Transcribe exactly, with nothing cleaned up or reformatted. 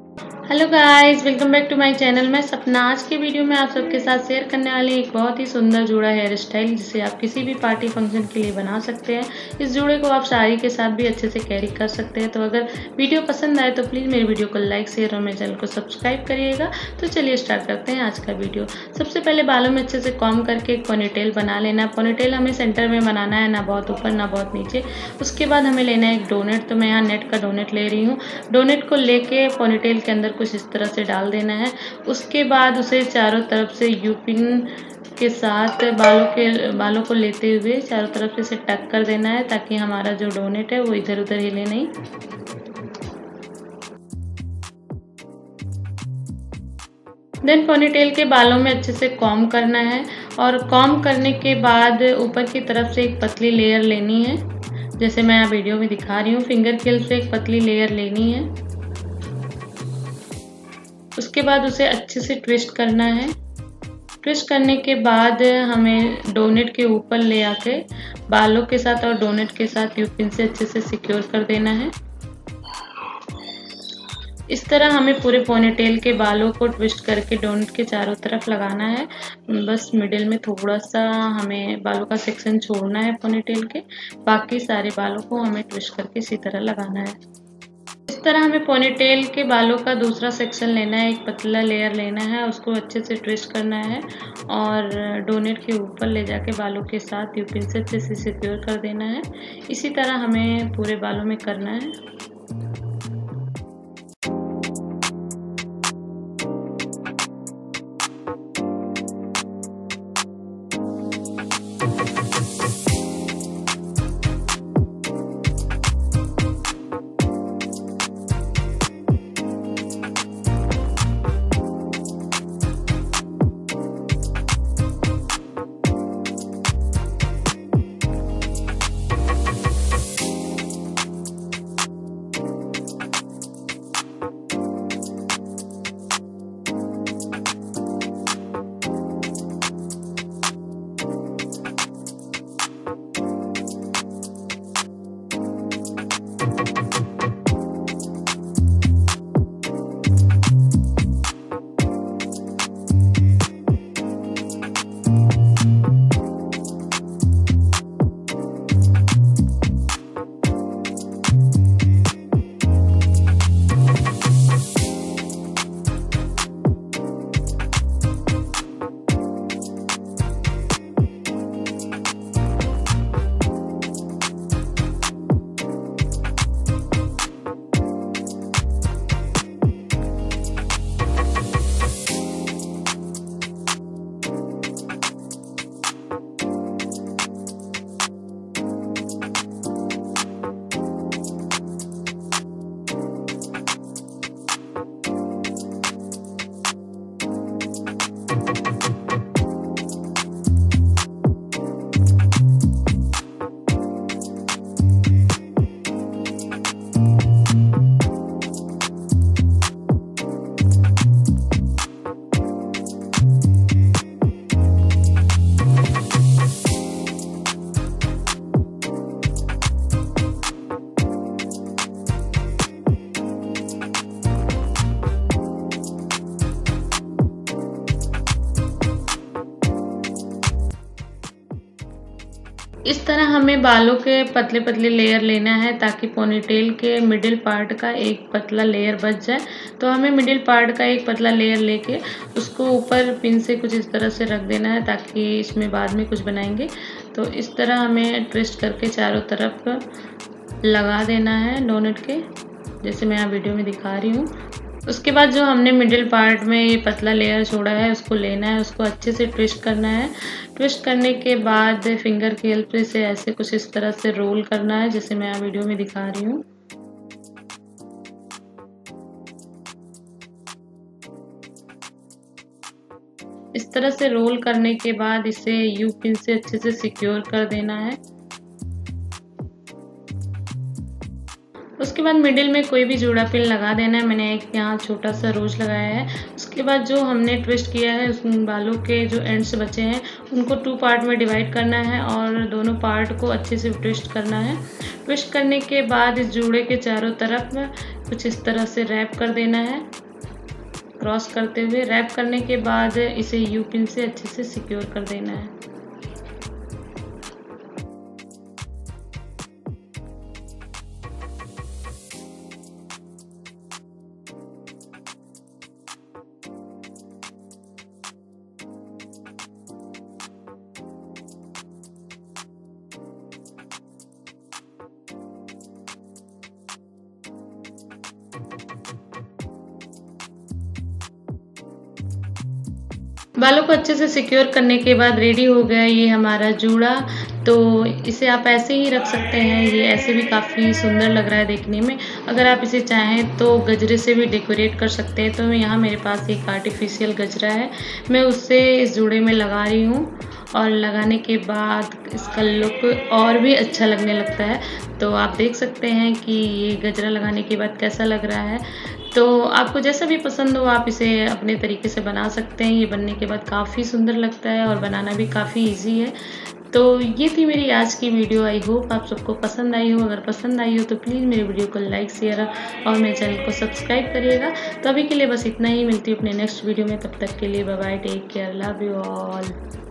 Hello guys, welcome back to my channel. मैं सपना आज के वीडियो में आप सबके साथ शेयर करने वाली एक बहुत ही सुंदर जोड़ा हेयर स्टाइल जिसे आप किसी भी पार्टी फंक्शन के लिए बना सकते हैं। इस जोड़े को आप साड़ी के साथ भी अच्छे से कैरी कर सकते हैं। तो अगर वीडियो पसंद आए तो प्लीज़ मेरे वीडियो को लाइक शेयर और मेरे चैनल को सब्सक्राइब करिएगा। तो चलिए स्टार्ट करते हैं आज का वीडियो। सबसे पहले बालों में अच्छे से कॉम्ब करके एक पोनीटेल बना लेना है। पोनीटेल हमें सेंटर में बनाना है, ना बहुत ऊपर ना बहुत नीचे। उसके बाद हमें लेना है एक डोनेट। तो मैं यहाँ नेट का डोनेट ले रही हूँ। डोनेट को लेके पोनीटेल के अंदर कुछ इस तरह से डाल देना है। उसके बाद उसे चारों तरफ से यू पिन के साथ बालों के बालों को लेते हुए चारों तरफ से इसे टक कर देना है ताकि हमारा जो डोनेट है वो इधर उधर हिले नहीं। देन पोनीटेल के बालों में अच्छे से कॉम्ब करना है और कॉम्ब करने के बाद ऊपर की तरफ से एक पतली लेयर लेनी है, जैसे मैं यहाँ वीडियो में दिखा रही हूँ। फिंगर की हेल्प से एक पतली लेयर लेनी है। उसके बाद उसे अच्छे से ट्विस्ट करना है। ट्विस्ट करने के बाद हमें डोनेट के ऊपर ले आके बालों के साथ और डोनेट के साथ यू पिन से अच्छे से सिक्योर कर देना है। इस तरह हमें पूरे पोनीटेल के बालों को ट्विस्ट करके डोनेट के चारों तरफ लगाना है। बस मिडिल में थोड़ा सा हमें बालों का सेक्शन छोड़ना है पोनीटेल के, बाकी सारे बालों को हमें ट्विस्ट करके इसी तरह लगाना है। इस तरह हमें पोनीटेल के बालों का दूसरा सेक्शन लेना है, एक पतला लेयर लेना है, उसको अच्छे से ट्विस्ट करना है और डोनेट के ऊपर ले जाके बालों के साथ यू पिन से अच्छे से सिक्योर कर देना है। इसी तरह हमें पूरे बालों में करना है। इस तरह हमें बालों के पतले पतले लेयर लेना है ताकि पोनीटेल के मिडिल पार्ट का एक पतला लेयर बच जाए। तो हमें मिडिल पार्ट का एक पतला लेयर लेके उसको ऊपर पिन से कुछ इस तरह से रख देना है ताकि इसमें बाद में कुछ बनाएंगे। तो इस तरह हमें ट्विस्ट करके चारों तरफ लगा देना है डोनेट के, जैसे मैं यहाँ वीडियो में दिखा रही हूँ। उसके बाद जो हमने मिडिल पार्ट में ये पतला लेयर छोड़ा है उसको लेना है, उसको अच्छे से ट्विस्ट करना है। ट्विस्ट करने के बाद फिंगर की हेल्प से इसे ऐसे कुछ इस तरह से रोल करना है, जैसे मैं यहाँ वीडियो में दिखा रही हूँ। इस तरह से रोल करने के बाद इसे यू पिन से अच्छे से सिक्योर कर देना है। उसके बाद मिडिल में कोई भी जोड़ा पिन लगा देना है। मैंने एक यहाँ छोटा सा रोज लगाया है। उसके बाद जो हमने ट्विस्ट किया है उस बालों के जो एंड्स बचे हैं उनको टू पार्ट में डिवाइड करना है और दोनों पार्ट को अच्छे से ट्विस्ट करना है। ट्विस्ट करने के बाद इस जोड़े के चारों तरफ कुछ इस तरह से रैप कर देना है। क्रॉस करते हुए रैप करने के बाद इसे यू पिन से अच्छे से सिक्योर कर देना है। बालों को अच्छे से सिक्योर करने के बाद रेडी हो गया ये हमारा जूड़ा। तो इसे आप ऐसे ही रख सकते हैं, ये ऐसे भी काफ़ी सुंदर लग रहा है देखने में। अगर आप इसे चाहें तो गजरे से भी डेकोरेट कर सकते हैं। तो यहाँ मेरे पास एक आर्टिफिशियल गजरा है, मैं उससे इस जूड़े में लगा रही हूँ और लगाने के बाद इसका लुक और भी अच्छा लगने लगता है। तो आप देख सकते हैं कि ये गजरा लगाने के बाद कैसा लग रहा है। तो आपको जैसा भी पसंद हो आप इसे अपने तरीके से बना सकते हैं। ये बनने के बाद काफ़ी सुंदर लगता है और बनाना भी काफ़ी इजी है। तो ये थी मेरी आज की वीडियो। आई होप आप सबको पसंद आई हो। अगर पसंद आई हो तो प्लीज़ मेरे वीडियो को लाइक शेयर और मेरे चैनल को सब्सक्राइब करिएगा। तो अभी के लिए बस इतना ही, मिलती हूँ अपने नेक्स्ट वीडियो में। तब तक के लिए bye bye, take care, love you all.